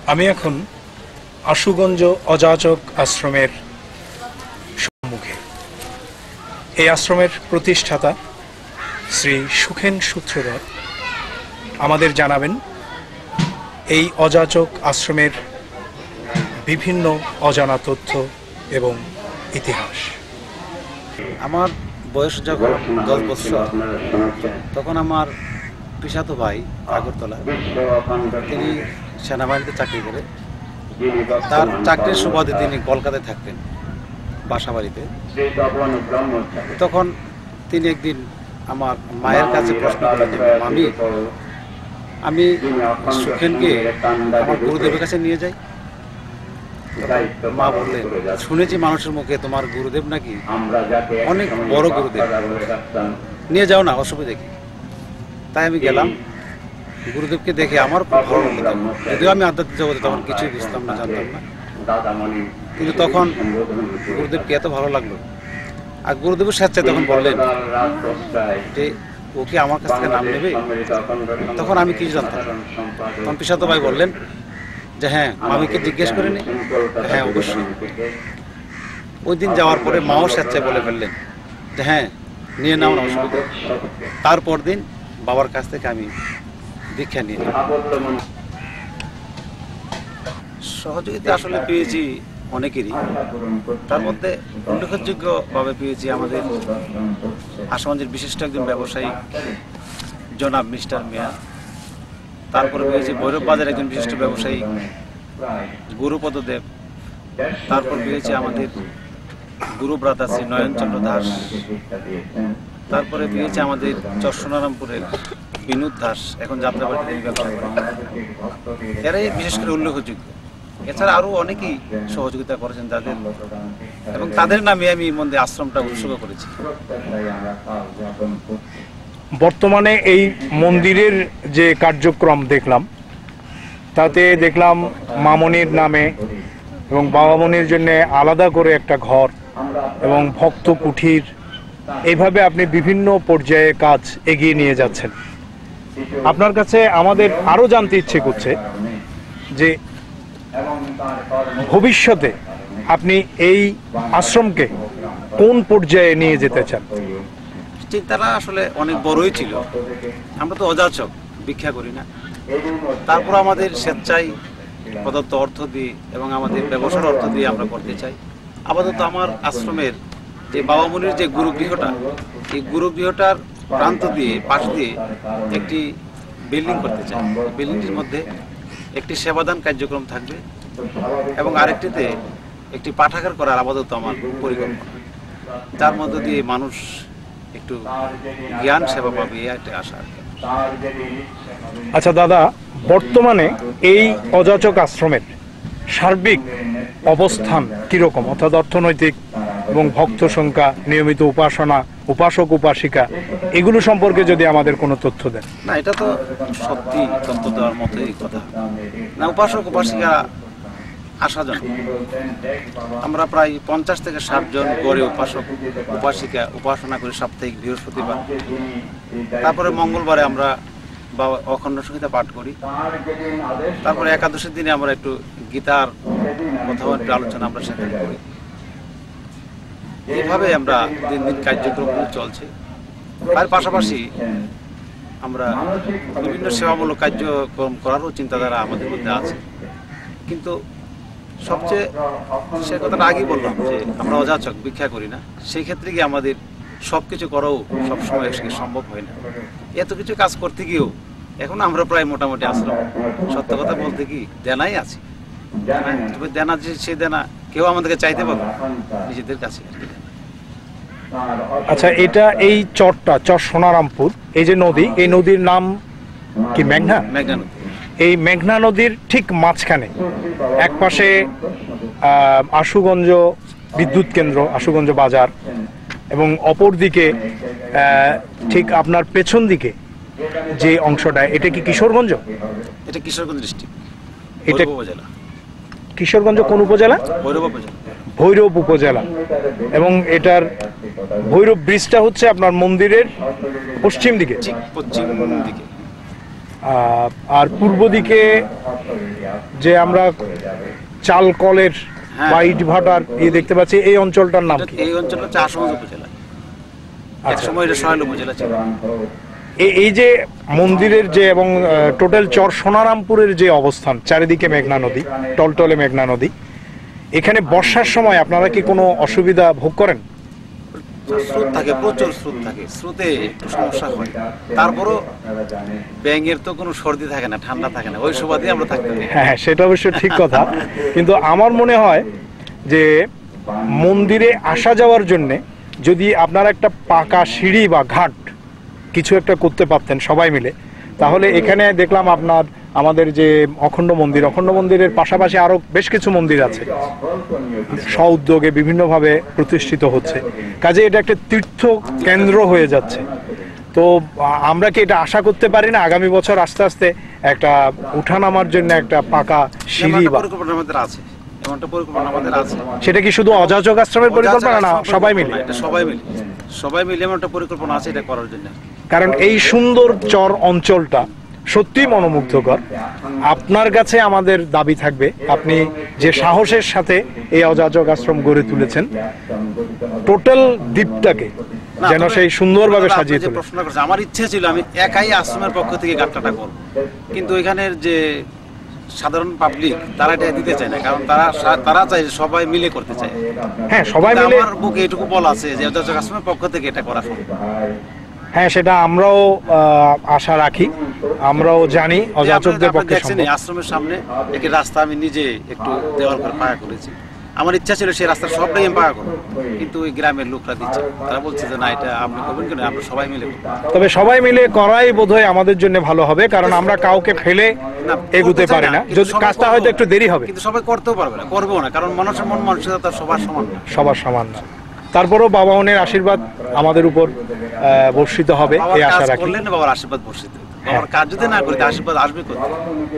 আমি এখন আশুগঞ্জ অযাচক আশ্রমের সম্মুখে। এই আশ্রমের প্রতিষ্ঠাতা শ্রী সুখেন সূত্রধর আমাদের জানাবেন এই অযাচক আশ্রমের বিভিন্ন অজানা তথ্য এবং ইতিহাস। আমার বয়স যখন 10 বছর, তখন আমার পিসাতো ভাই আগরতলা, তিনি সেনাবাহিনীতে চাকরি করে। তার চাকরির সুবাদে তিনি কলকাতায় থাকতেন বাসাবাড়িতে। তখন তিনি একদিন আমার মায়ের কাছে প্রশ্ন করলেন যে, মামি, আমি সুখেনকে আমার গুরুদেবের কাছে নিয়ে যাই। মা বললেন, শুনেছি মানুষের মুখে তোমার গুরুদেব নাকি অনেক বড় গুরুদেব, নিয়ে যাও না, অসুবিধা কি। তাই আমি গেলাম। গুরুদেবকে দেখে আমার খুব ভালো লাগলো, যদিও আমি আধ্যাত্মিক জগতে তখন কিছুই বুঝতাম না, জানতাম না। কিন্তু তখন গুরুদেবকে এত ভালো লাগলো। আর গুরুদেবের স্বেচ্ছায় তখন বললেন যে ওকে আমার কাছ থেকে নাম নেবে। তখন আমি কিছু জানতাম না। তখন পিসাতো ভাই বললেন যে হ্যাঁ, মামিকে জিজ্ঞেস করে নি। হ্যাঁ, অবশ্যই। ওই দিন যাওয়ার পরে মাও স্বেচ্ছায় বলে ফেললেন যে হ্যাঁ, নিয়ে নাও না, অসুবিধা। তারপর দিন বাবার কাছ থেকে আমি দীক্ষা নিয়ে নিই। সহযোগিতা আসলে পেয়েছি অনেকেরই। তার মধ্যে উল্লেখযোগ্যভাবে পেয়েছি আমাদের আশুগঞ্জের বিশিষ্ট একজন ব্যবসায়ী জনাব মিস্টার মিয়া। তারপরে পেয়েছি ভৈরব বাজারের একজন বিশিষ্ট ব্যবসায়ী গুরুপদ দেব। তারপর পেয়েছি আমাদের গুরু ভ্রাতা শ্রী নয়নচন্দ্র দাস। তারপরে পেয়েছি আমাদের চরসোনারামপুরের বিনোদ দাস, এখন যাত্রাবাড়িতে তিনি ব্যবসা করেন। এরাই বিশেষ করে উল্লেখযোগ্য। এছাড়া আরও অনেকেই সহযোগিতা করেছেন তাদের, এবং তাদের নামে আমি মন্দির আশ্রমটা উৎসর্গ করেছি। বর্তমানে এই মন্দিরের যে কার্যক্রম দেখলাম, তাতে দেখলাম মামনির নামে এবং বাবামনির জন্য আলাদা করে একটা ঘর এবং ভক্ত কুঠির, এইভাবে আপনি বিভিন্ন পর্যায়ে কাজ এগিয়ে নিয়ে যাচ্ছেন। আপনার কাছে আমাদের আরও জানতে ইচ্ছে করছে যে ভবিষ্যতে আপনি এই আশ্রমকে কোন পর্যায়ে নিয়ে যেতে চান? চিন্তাটা আসলে অনেক বড়ই ছিল। আমরা তো অযাচক, ভিক্ষা করি না। তারপর আমাদের স্বেচ্ছায় প্রদত্ত অর্থ দিয়ে এবং আমাদের ব্যবসার অর্থ দিয়ে আমরা করতে চাই। আপাতত আমার আশ্রমের যে বাবামনির যে গুরুগৃহটা, এই গুরুগৃহটার প্রান্ত দিয়ে, পাশ দিয়ে একটি বিল্ডিং করতে চাই। বিল্ডিংটির মধ্যে একটি সেবাদান কার্যক্রম থাকবে এবং আরেকটিতে একটি পাঠাগার করার আপাতত আমার পরিকল্পনা, যার মধ্য দিয়ে মানুষ একটু জ্ঞান সেবা পাবে, একটা আশা। আচ্ছা দাদা, বর্তমানে এই অযাচক আশ্রমের সার্বিক অবস্থান কিরকম, অর্থাৎ অর্থনৈতিক এবং ভক্ত সংখ্যা, নিয়মিত উপাসনা, উপাসক উপাসিকা, এগুলো সম্পর্কে যদি আমাদের কোনো তথ্য দেন। না, এটা তো সত্যি তথ্য দেওয়ার মতোই কথা না। উপাসক উপাসিকা আশাজন, আমরা প্রায় 50 থেকে 60 জন গড়ে উপাসক উপাসিকা উপাসনা করি সাপ্তাহিক বৃহস্পতিবার। তারপরে মঙ্গলবারে আমরা বা অখণ্ড সংহিতা পাঠ করি। তারপরে একাদশীর দিনে আমরা একটু গীতার কোথাও একটু আলোচনা আমরা সেখানে করি। এইভাবে আমরা দিন দিন কার্যক্রমগুলো চলছে। তার পাশাপাশি আমরা বিভিন্ন সেবামূলক কার্যক্রম করারও চিন্তাধারা আমাদের মধ্যে আছে। কিন্তু সবচেয়ে সে কথাটা আগেই বললাম যে আমরা অযাচক, ভিক্ষা করি না। সেই ক্ষেত্রে গিয়ে আমাদের সব কিছু করাও সবসময় সম্ভব হয় না। এত কিছু কাজ করতে গিয়েও এখন আমরা প্রায় মোটামুটি আশ্রম, সত্য কথা বলতে কি, দেনাই আছি। তবে দেনা যে সে দেনা কেউ আমাদেরকে চাইতে পারবে নিজেদের কাছে। আচ্ছা, এটা এই চরটা, চর সোনারামপুর, এই যে নদী, এই নদীর নাম কি? মেঘনা। মেঘনা নদী। এই মেঘনা নদীর ঠিক মাঝখানে এক পাশে আশুগঞ্জ বিদ্যুৎ কেন্দ্র, আশুগঞ্জ বাজার, এবং অপর দিকে ঠিক আপনার পেছন দিকে যে অংশটা, এটা কি কিশোরগঞ্জ? এটা কিশোরগঞ্জ ডিস্ট্রিক্ট, এটা উপজেলা। কিশোরগঞ্জ কোন উপজেলা? ভৈরব উপজেলা। ভৈরব উপজেলা। এবং এটার ভৈরব ব্রিজটা হচ্ছে আপনার মন্দিরের পশ্চিম দিকে। পশ্চিম দিকে। আর পূর্ব দিকে যে আমরা চাল কলের বা ইট ভাটার দেখতে পাচ্ছি, এই অঞ্চলটার নাম কি? এই অঞ্চলটা চাষবাস উপজেলা, এক সময় এটা সহায়ক উপজেলা ছিল। এই যে মন্দিরের যে এবং টোটাল চর সোনারামপুরের যে অবস্থান, চারিদিকে মেঘনা নদী, টলটলে মেঘনা নদী, এখানে বর্ষার সময় আপনারা কি কোনো অসুবিধা ভোগ করেন? স্রোত থাকে, প্রচুর স্রোত থাকে, স্রোতে একটু সমস্যা হয়। তারপরও ব্যাঙের তো কোনো সর্দি থাকে না, ঠান্ডা থাকে না, ওই সুবাদে আমরা থাকতে পারি। হ্যাঁ, সেটা অবশ্য ঠিক কথা। কিন্তু আমার মনে হয় যে মন্দিরে আসা যাওয়ার জন্য যদি আপনারা একটা পাকা সিঁড়ি বা ঘাট কিছু একটা করতে পারতেন সবাই মিলে, তাহলে এখানে দেখলাম আপনার আমাদের যে অখণ্ড মন্দিরের পাশাপাশি আরো বেশ কিছু মন্দির আছে, স্ব-উদ্যোগে বিভিন্নভাবে প্রতিষ্ঠিত হচ্ছে, কাজে এটা একটা তীর্থ কেন্দ্র হয়ে যাচ্ছে। তো আমরা কি এটা আশা করতে পারি না আগামী বছর আস্তে আস্তে একটা উঠানামার জন্য একটা পাকা সিঁড়ি বা পরিকল্পনা আমাদের আছে? এমনটা পরিকল্পনা আমাদের আছে। সেটা কি শুধু অযাচক আশ্রমের পরিকল্পনা না, সবাই মিলে? সবাই মিলে এমন একটা পরিকল্পনা আছে এটা করার জন্য। কারণ এই সুন্দর চর অঞ্চলটা সত্যি মনোমুগ্ধকর। আপনার কাছে আমাদের দাবি থাকবে, আপনি যে সাহসের সাথে এই অযাচক আশ্রম গড়ে তুলেছেন, টোটাল দ্বীপটাকে যেন সেই সুন্দরভাবে সাজিয়ে তুলে। প্রশ্ন করছে, আমার ইচ্ছে ছিল আমি একাই আশ্রমের পক্ষ থেকে গাঁটটা করব, কিন্তু এখানের যে সাধারণ পাবলিক তারা এটা দিতে চায় না, কারণ তারা চায় সবাই মিলে করতে চায়। হ্যাঁ, সবাই মিলে। আমার বুকে এটুকু বলা আছে যে অযাচক আশ্রমের পক্ষ থেকে এটা করা সম্ভব। হ্যাঁ, সেটা আমরাও আশা রাখি, আমরাও জানি অযাচকদের পক্ষে সম্ভব। আশ্রমের সামনে একটি রাস্তা আমি নিজে একটু দেওয়াল করে পাকা করেছি। আমার ইচ্ছা ছিল সেই রাস্তার সবটাই আমি পাকা করবো, কিন্তু ওই গ্রামের লোকরা দিচ্ছে, তারা বলছে যে না, এটা আপনি করবেন কেন, আমরা সবাই মিলে করবো। তবে সবাই মিলে করাই বোধহয় আমাদের জন্য ভালো হবে, কারণ আমরা কাউকে ফেলে এগুতে পারি না। যদি কাজটা হয়তো একটু দেরি হবে, কিন্তু সবাই করতেও পারবে না, করবেও না, কারণ মানুষের মন মানসিকতা সবার সমান না। সবার সমান না। তারপরেও বাবা মনের আশীর্বাদ আমাদের উপর বর্ষিত হবে এই আশা রাখি। করলেন না, বাবার আশীর্বাদ বর্ষিত, বাবার কাজ যদি না করি আশীর্বাদ আসবে কোথায়?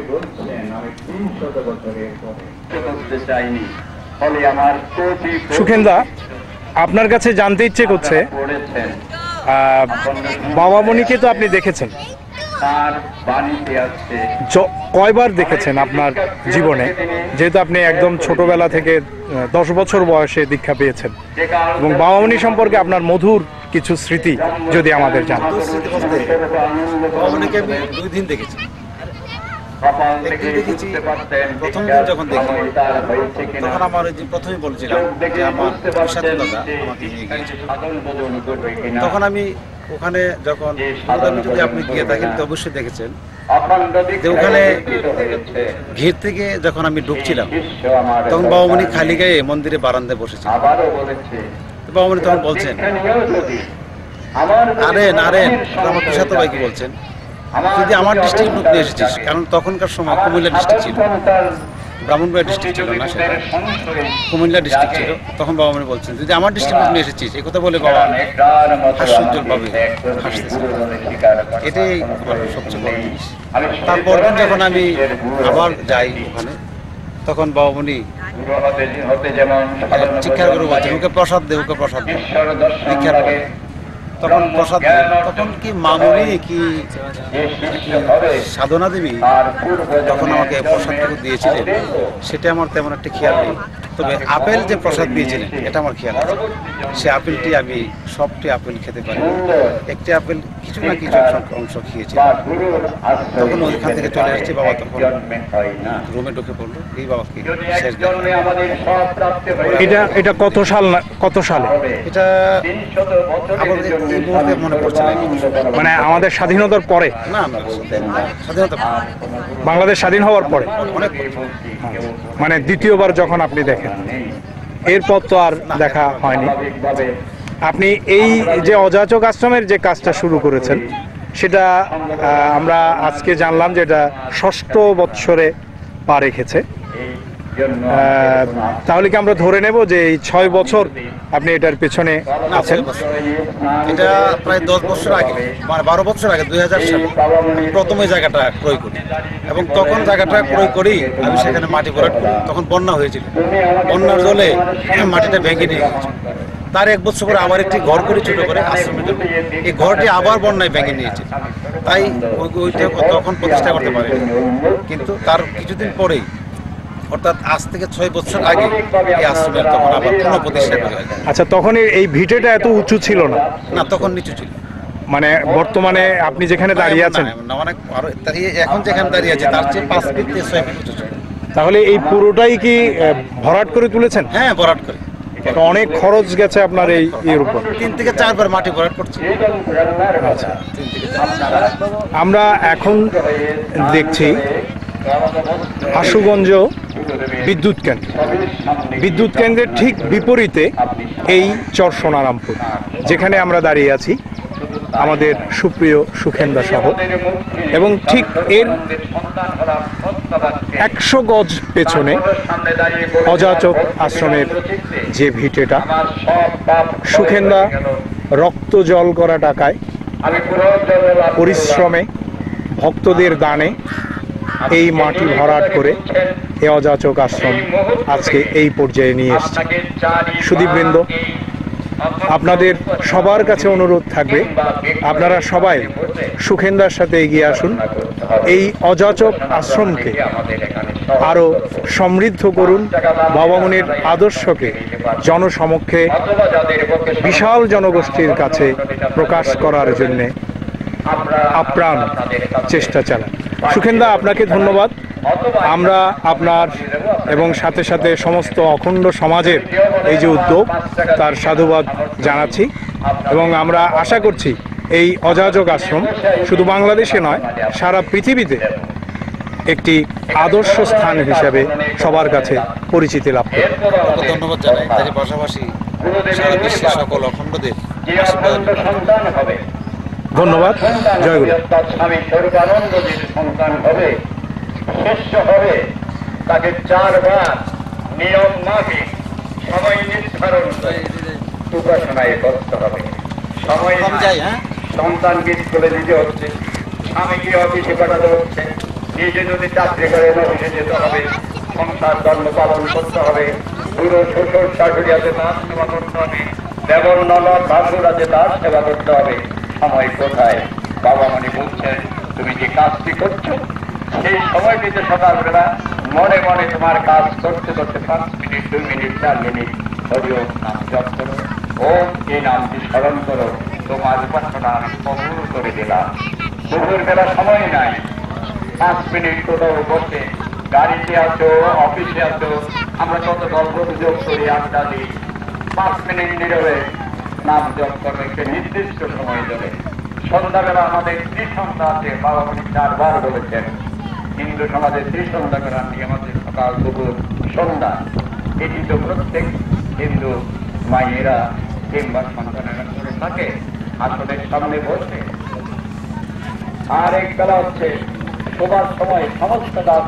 সুখেন্দা, আপনার কাছে জানতে ইচ্ছে করছে, বাবা মনিকে তো আপনি দেখেছেন, কয়বার দেখেছেন আপনার জীবনে, যেহেতু আপনি একদম ছোটবেলা থেকে 10 বছর বয়সে দীক্ষা পেয়েছেন, এবং বাবা মনি সম্পর্কে আপনার মধুর কিছু স্মৃতি যদি আমাদের জানান। বাবা মনিকে আমি 2 দিন দেখেছি। একদিন দেখেছি, প্রথম দিন যখন দেখি তখন আমার ওই যে প্রথমেই বলছিলাম যে আমার দাদা আমাকে নিয়ে গিয়েছিল। তখন আমি ওখানে যখন যদি আপনি গিয়ে থাকেন তো অবশ্যই দেখেছেন যে ওখানে ঘের থেকে যখন আমি ঢুকছিলাম তখন বাবা মনি খালি গায়ে মন্দিরে বারান্দায় বসেছিল। বাবা মনি তখন বলছেন, আরেন আমার পিসাতো ভাইকে বলছেন, যদি আমার ডিস্ট্রিক্ট লোক নিয়ে এসেছিস, কারণ তখনকার সময় কুমিল্লা ডিস্ট্রিক্ট ছিল, ব্রাহ্মণবাড়িয়া ডিস্ট্রিক্ট ছিল না, সেটা কুমিল্লা ডিস্ট্রিক্ট ছিল। তখন বাবা মনি বলছেন, যদি আমার ডিস্ট্রিক্ট লোক নিয়ে এসেছিস, এই কথা বলে বাবা হাস্যোজ্জ্বল ভাবে হাসতেছে। এটাই সবচেয়ে বড় জিনিস। তারপর দিন যখন আমি আবার যাই ওখানে, তখন বাবা মনি শিক্ষার গুরু বলছে, ওকে প্রসাদ দে, ওকে প্রসাদ দে, শিক্ষার তখন প্রসাদ, তখন কি মামনি কি সাধনা দেবী তখন আমাকে প্রসাদটুকু দিয়েছিলেন, সেটা আমার তেমন একটা খেয়াল নেই। তবে আপেল যে প্রসাদ দিয়েছিলেন এটা আমার খেয়াল আছে। সে আপেলটি আমি সবটি আপেল খেতে পারি, একটি আপেল কিছু না কিছু অংশ খেয়েছিলাম। তখন ওইখান থেকে চলে এসেছি, বাবা তখন রুমে ঢুকে পড়লো, এই বাবাকে শেষ। এটা কত সালে? এটা আমাদের এই মুহূর্তে মনে পড়ছে না, মানে আমাদের স্বাধীনতার পরে? না, স্বাধীনতা বাংলাদেশ স্বাধীন হওয়ার পরে, অনেক, মানে দ্বিতীয়বার যখন আপনি দেখেন, এরপর তো আর দেখা হয়নি। আপনি এই যে অযাচক আশ্রমের যে কাজটা শুরু করেছেন, সেটা আমরা আজকে জানলাম যে এটা 6ষ্ঠ বৎসরে পা রেখেছে। তাহলে কি আমরা ধরে নেব যে এই 6 বছর আপনি এটার পেছনে আছেন? এটা প্রায় 10 বছর আগে, মানে 12 বছর আগে, 2000 সালে প্রথম এই জায়গাটা ক্রয় করি, এবং তখন জায়গাটা ক্রয় করি আমি সেখানে মাটি ভরাট করি। তখন বন্যা হয়েছিল, বন্যার জলে মাটিটা ভেঙে নিয়ে গেছে। তার 1 বছর পরে আবার একটি ঘর করি ছোট করে আশ্রমের জন্য। এই ঘরটি আবার বন্যায় ভেঙে নিয়েছে। তাই ওইটা তখন প্রতিষ্ঠা করতে পারে, কিন্তু তার কিছুদিন পরেই অর্থাৎ আজ থেকে 6 বছর আগে এই আশ্রমের তখন আবার পুনঃ প্রতিষ্ঠা করা হয়। আচ্ছা, তখন এই ভিটেটা এত উঁচু ছিল না? না, তখন নিচু ছিল। মানে বর্তমানে আপনি যেখানে দাঁড়িয়ে আছেন, অনেক এখন যেখানে দাঁড়িয়ে আছে তার চেয়ে 5 ফিট থেকে 6 ফিট উঁচু ছিল। তাহলে এই পুরোটাই কি ভরাট করে তুলেছেন? হ্যাঁ, ভরাট করে। তো অনেক খরচ গেছে আপনার এই এর উপর। 3 থেকে 4 বার মাটি ভরাট করছে। আচ্ছা, আমরা এখন দেখছি আশুগঞ্জ বিদ্যুৎ কেন্দ্রের ঠিক বিপরীতে এই চর সোনারামপুর, যেখানে আমরা দাঁড়িয়ে আছি, আমাদের সুপ্রিয় সুখেন্দা সহ, এবং ঠিক এর 100 গজ পেছনে অযাচক আশ্রমের যে ভিটেটা, সুখেন্দা রক্ত জল করা টাকায়, পরিশ্রমে, ভক্তদের দানে এই মাটি ভরাট করে এই অযাচক আশ্রম আজকে এই পর্যায়ে নিয়ে এসেছে। সুধীবৃন্দ, আপনাদের সবার কাছে অনুরোধ থাকবে, আপনারা সবাই সুখেন্দার সাথে এগিয়ে আসুন, এই অযাচক আশ্রমকে আরো সমৃদ্ধ করুন, বাবামনির আদর্শকে জনসমক্ষে বিশাল জনগোষ্ঠীর কাছে প্রকাশ করার জন্য আপ্রাণ চেষ্টা চালান। সুখেন্দা, আপনাকে ধন্যবাদ। আমরা আপনার এবং সাথে সাথে সমস্ত অখণ্ড সমাজের এই যে উদ্যোগ, তার সাধুবাদ জানাচ্ছি, এবং আমরা আশা করছি এই অযাচক আশ্রম শুধু বাংলাদেশে নয়, সারা পৃথিবীতে একটি আদর্শ স্থান হিসাবে সবার কাছে পরিচিতি লাভ করবে। ধন্যবাদ জানাই। তার পাশাপাশি সারা বিশ্বের সকল অখণ্ডদের ধন্যবাদ। জয়গুরু। স্বামী স্বরূপানন্দজির সন্তান হবে, শিষ্য হবে, তাকে 4 বার নিয়ম মাফিক সময় নির্ধারণ করে উপাসনায় করতে হবে। সময় সন্তানকে স্কুলে দিতে হচ্ছে, স্বামীকে অফিসে পাঠাতে হচ্ছে, নিজে যদি চাকরি করে অফিসে যেতে হবে, সংসার ধর্ম পালন করতে হবে, পুরো শ্বশুর শাশুড়ি আছে তার সেবা করতে হবে, দেবর ননদ ভাসুর আছে তার সেবা করতে হবে। সময় কোথায়? বাবামণি বলছেন, তুমি যে কাজটি করছো সেই সময়টিতে সকালবেলা মনে মনে তোমার কাজ করতে করতে 5 মিনিট 2 মিনিট 4 মিনিট হরিওম নাম জপ করো, ওম এই নামটি স্মরণ করো, তোমার উপাসনা আমি কবুল করে দিলাম। দুপুর বেলা সময় নাই, 5 মিনিট কোথাও বসে, গাড়িতে আছো, অফিসে আছো, আমরা কত গল্প গুজব করি, আড্ডা দিই, 5 মিনিট নীরবে নাম জপ করবে একটা নির্দিষ্ট সময় ধরে। সন্ধ্যাবেলা আমাদের ত্রিসন্ধ্যা আছে, বাবামণি 4 বার বলেছেন। হিন্দু সমাজে ত্রিসন্ধ্যা করার নিয়ম আছে, সকাল দুপুর সন্ধ্যা। এটি তো প্রত্যেক হিন্দু মায়েরা কিংবা সন্তানেরা করে থাকে, আসনের সামনে বসে। আর এক বেলা হচ্ছে শোবার সময় সমস্ত দাস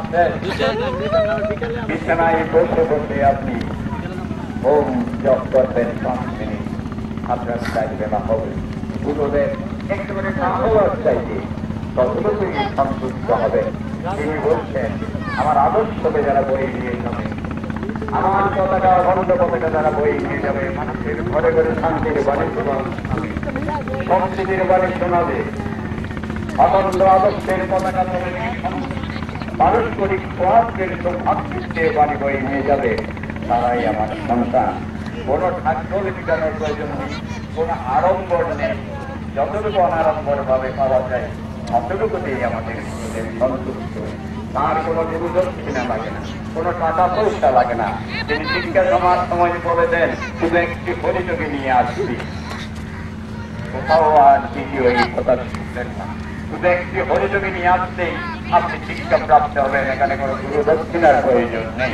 বিছানায় বসে বসে আপনি ওম জপ করবেন 5 মিনিট, আপনার 4 বেলা হবে। গুরুদেব একেবারে না হওয়ার চাইতে ততটুকুই সন্তুষ্ট হবে। তিনি বলছেন, আমার আদর্শকে যারা বই নিয়ে যাবে, আমার পতাকা অখণ্ড পতাকা যারা বই নিয়ে যাবে, মানুষের ঘরে ঘরে শান্তির বাণী শোনাবে, সম্প্রীতির বাণী শোনাবে, অখণ্ড আদর্শের পতাকা তুলে পারস্পরিক সৌহার্দ্যের সৌভাগ্যের বাণী বই নিয়ে যাবে, তারাই আমার সন্তান। কোনো ঠাকুর ঠিকানোর প্রয়োজন নেই, কোনো আড়ম্বর নেই, যতটুকু অনাড়ম্বর ভাবে পাওয়া যায় অতটুকুতেই আমাদের সন্তুষ্ট। তার কোনো গুরুদক্ষিণা লাগে না, কোনো টাকা পয়সা লাগে না। তিনি শিক্ষা সমাজ সময় বলে দেন, শুধু একটি পরিচয় নিয়ে আসছি, কোথাও আর দ্বিতীয় এই কথা শিখলেন না। শুধু একটি হরিযোগী নিয়ে আসতেই আপনি শিক্ষা প্রাপ্ত হবেন, এখানে কোনো গুরুদক্ষিণার প্রয়োজন নেই।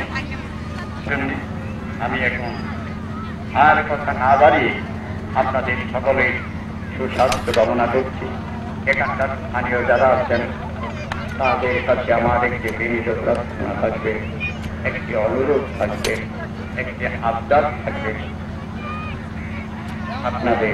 আমি এখন আর কথা না বাড়িয়ে আপনাদের সকলের সুস্বাস্থ্য কামনা করছি। এখানকার স্থানীয় যারা আছেন তাদের কাছে আমার একটি বিনীত প্রার্থনা থাকবে, একটি অনুরোধ থাকবে, একটি আবদার থাকবে। আপনাদের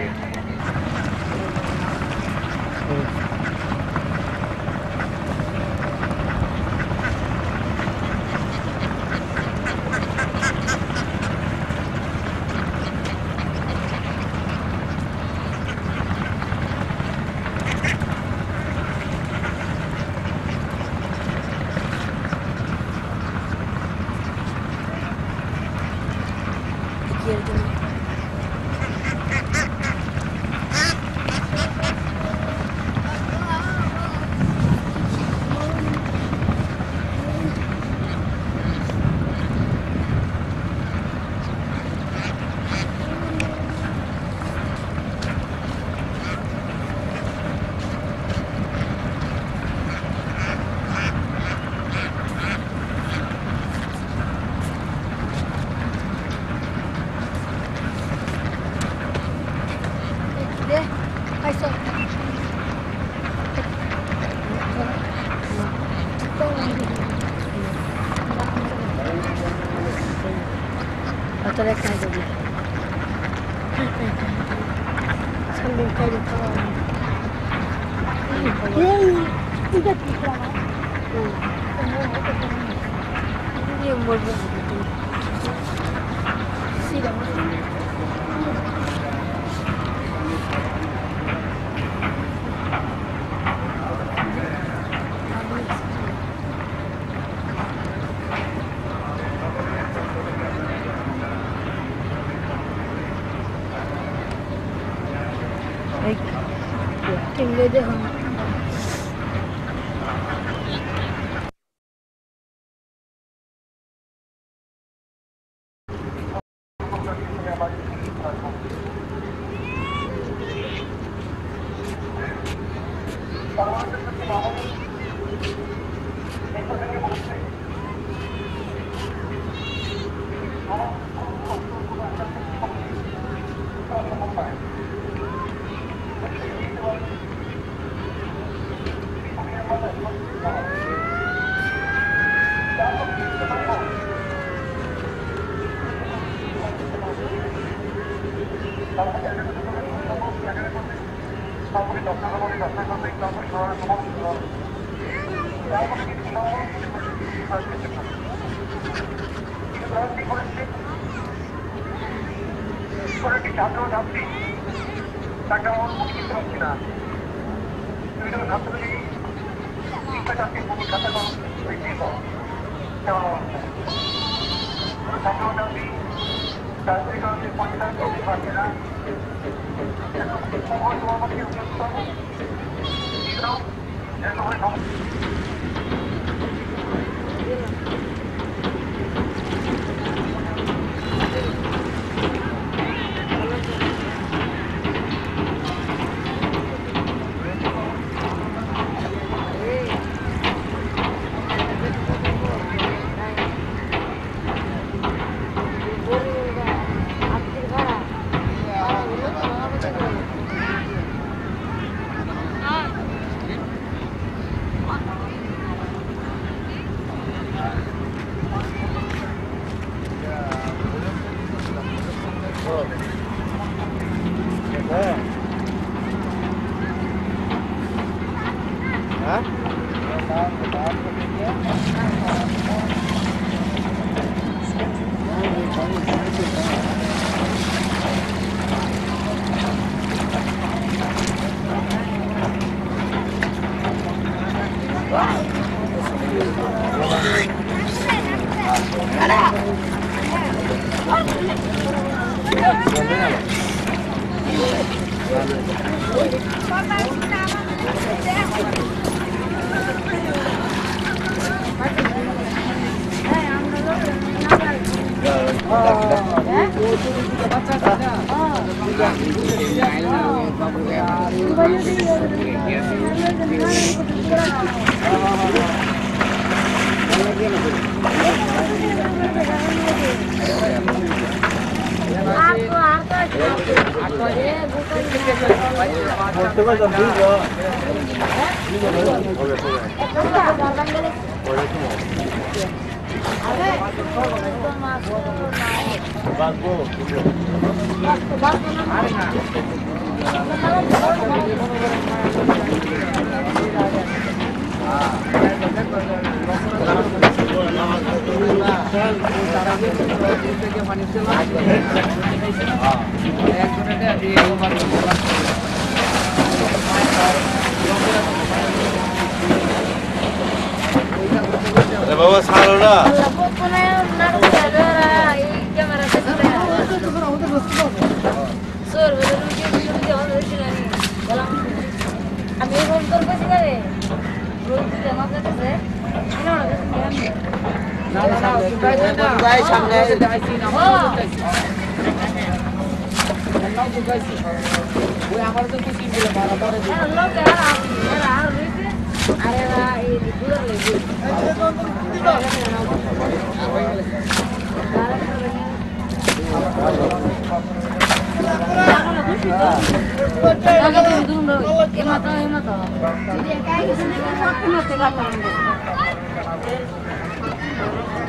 बाबा सारो ना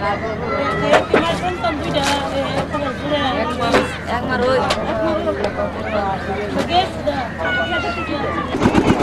তোমার সন্তান দুইটা একবার ওই